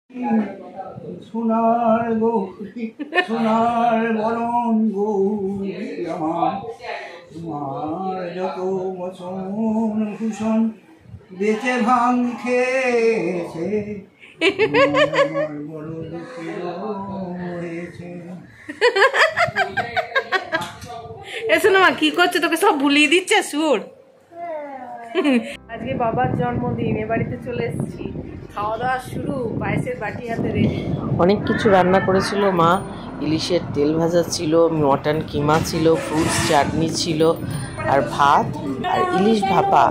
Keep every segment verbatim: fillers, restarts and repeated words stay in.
সোনার গৌরী সোনার বরণ গৌরী আমার, তোমার যত বচন ভূষণ বেচে ভাঙ খেয়েছে, আমার বড় দুঃখী হয়েছে। এসো না, কি করছে? তোকে সব ভুলিয়ে দিচ্ছে সুর। আজকে বাবার জন্মদিন, এ বাড়িতে চলে এসেছি, খাওয়া দাওয়া শুরু, পায়েসের বাটি হাতে রেডি। অনেক কিছু রান্না করেছিল মা, ইলিশের তেল ভাজা ছিল, মটন কিমা ছিল, ফ্রুটস চাটনি ছিল, আর ভাত আর ইলিশ ভাপা।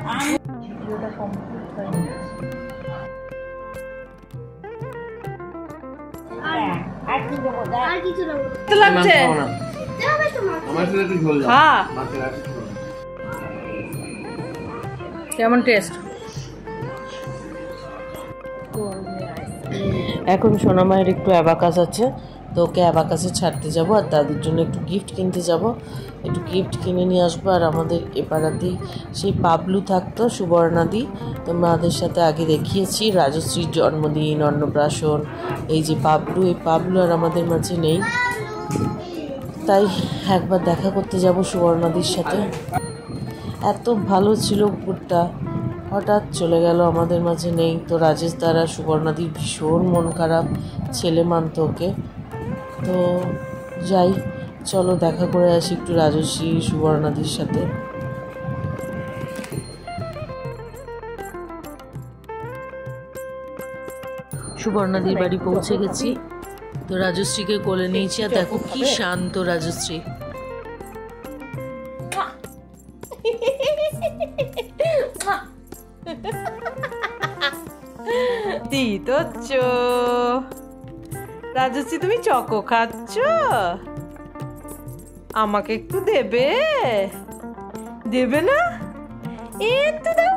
কেমন টেস্ট? এখন সোনামায়ের একটু অ্যাবাকাস আছে, তো ওকে অ্যাবাকাসে ছাড়তে যাব, আর দাদুর জন্য একটু গিফট কিনতে যাব, একটু গিফট কিনে নিয়ে আসবো। আর আমাদের এ পাড়াতেই সেই পাবলু থাকতো, সুবর্ণাদি, তো মাদের সাথে আগে দেখিয়েছি রাজশ্রীর জন্মদিন, অন্নপ্রাশন। এই যে পাবলু, এই পাবলু আর আমাদের মাঝে নেই, তাই একবার দেখা করতে যাব সুবর্ণাদির সাথে। এত ভালো ছিল কুকুরটা, হঠাৎ চলে গেল, আমাদের মাঝে নেই। তো রাজেশ দ্বারা সুবর্ণাদির ভীষণ মন খারাপ, ছেলে মানত ওকে। তো যাই, চলো দেখা করে আসি একটু রাজশ্রী সুবর্ণাদির সাথে। সুবর্ণাদির বাড়ি পৌঁছে গেছি, তো রাজশ্রীকে কোলে নিয়েছি, আর দেখো কি শান্ত রাজশ্রী। রাজশ্রী, তুমি চকো খাচ্ছ? আমাকে একটু দেবে? দেবে না? একটু দাও,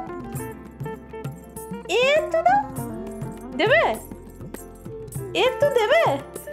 একটু দাও, দেবে? একটু দেবে?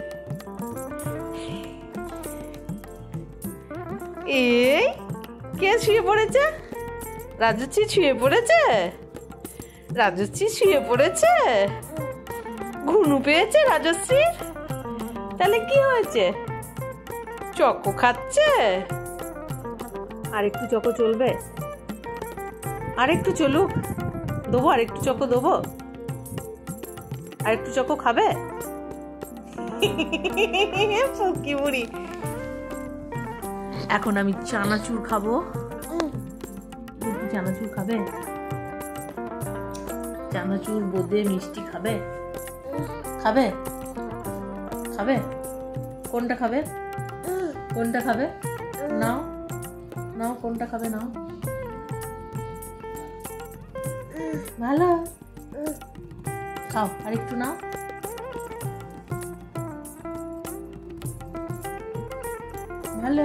এই কে শুয়ে পড়েছে? রাজশ্রী শুয়ে পড়েছে? রাজশ্রী শুয়ে পড়েছে? ঘুনু পেয়েছে রাজশ্রীর? তাহলে কি হয়েছে? চকো খাচ্ছে? আর একটু চকো চলবে? আর একটু চলুক, দেবো আর একটু চকো দেবো? আর একটু চকো খাবে? ফুকি বুড়ি। এখন আমি চানাচুর খাবো। চানাচুর খাবে? চানাচুর বোঁদে মিষ্টি খাবে? খাবে? খাবে? কোনটা খাবে? কোনটা খাবে? নাও নাও, কোনটা খাবে নাও। ভালো, খাও, আর একটু নাও। ভালো।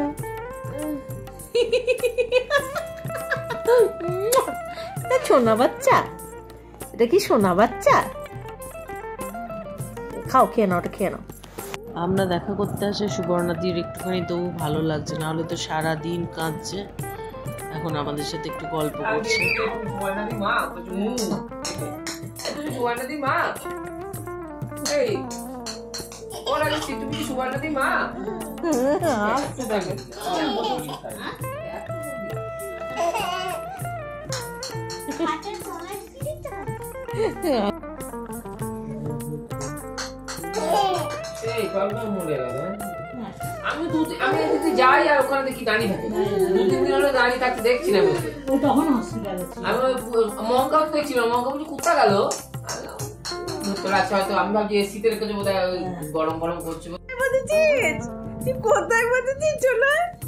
সোনা বাচ্চা, এটা কি সোনা বাচ্চা? খাও, খেয়ে নাও, ওটা খেয়ে নাও। আমরা দেখা করতে আসে সুবর্ণাদির একটুখানি তো ভালো লাগছে, না হলে তো সারাদিন কাঁদছে। এখন আমাদের সাথে একটু গল্প করছে। সুবর্ণাদি মা, সুবর্ণাদি মা, এই ওরা কি তুমি কি সুবর্ণাদি মা? আসছে দেখো। আমি আমি যদি যাই আর ওখানে দেখি দাঁড়িয়ে থাকে, দু তিন দিন হলো দাঁড়িয়ে থাকতে দেখছি না। তখন আমি মঙ্কা দেখছিলাম, মঙ্কা বলছি কোথা গেল? হয়তো আমি ভাবছি শীতের কাছে বোধ হয় গরম গরম করছে। কোথায় বসেছিস? চলো,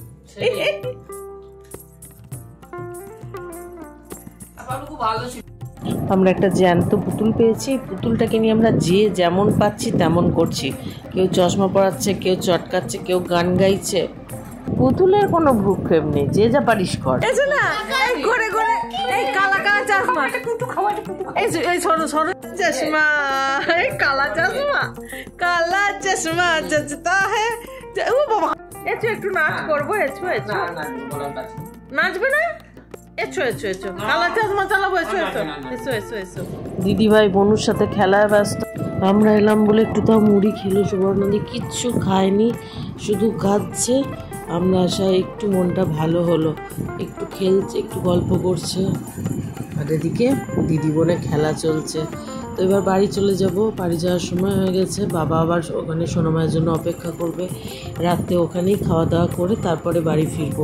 খুব ভালো ছিল। আমরা একটা জ্যান্ত পুতুল পেয়েছি, পুতুলটাকে নিয়ে আমরা যে যেমন পাচ্ছি তেমন করছি। কেউ চশমা পরাচ্ছে, কেউ চটকাচ্ছে, কেউ গান গাইছে। পুতুলের কোনো ভ্রুক্ষেপ নেই, যে যা পারিস কর। ঘরে ঘরে এই কালা কালা চশমা, এই সরো সরো চশমা, এই কালা চশমা, কালা চশমা জজতা হ্যাঁ। ও বাবা, এসো একটু নাচ করবো, এসো এসো। নাচবে না? এসো এসো এসো, কালা চশমা চালাবো, এসো এসো এসো এসো এসো। দিদি ভাই বোনুর সাথে খেলায় ব্যস্ত। আমরা এলাম বলে একটু তাও মুড়ি খেলো, সুবর্ণাদি কিচ্ছু খায়নি, শুধু কাঁদছে। আমরা আসায় একটু মনটা ভালো হলো, একটু খেলছে, একটু গল্প করছে, আর এদিকে দিদি বোনে খেলা চলছে। তো এবার বাড়ি চলে যাব, বাড়ি যাওয়ার সময় হয়ে গেছে। বাবা আবার ওখানে সোনামায়ের জন্য অপেক্ষা করবে, রাতে ওখানেই খাওয়া দাওয়া করে তারপরে বাড়ি ফিরবো।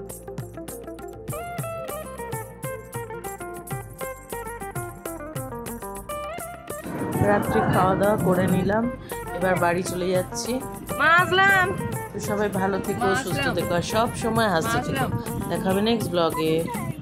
রাত্রে খাওয়া দাওয়া করে নিলাম, এবার বাড়ি চলে যাচ্ছি। মা আসলাম। তো সবাই ভালো থেকো, সুস্থ থেকো, আর সব সময় হাসতে থেকো। দেখা হবে নেক্সট ব্লগে।